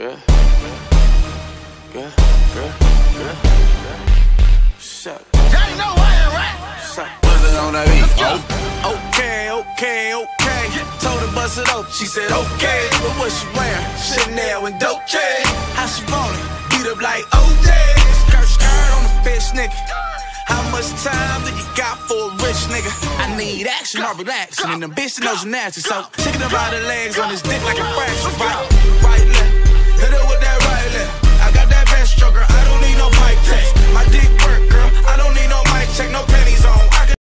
Girl. What's up? Daddy know I ain't right. What's up? Buzz it on that beat. Okay. Told her bust it up, she said okay. But what she wearing? Chanel and Dolce. How she want it? Beat up like OJ. Skirt on the fish, nigga. How much time do you got for a rich nigga? I need action or relaxing, and the bitch knows you nasty. So, taking about the legs on his dick like a fraction. Right?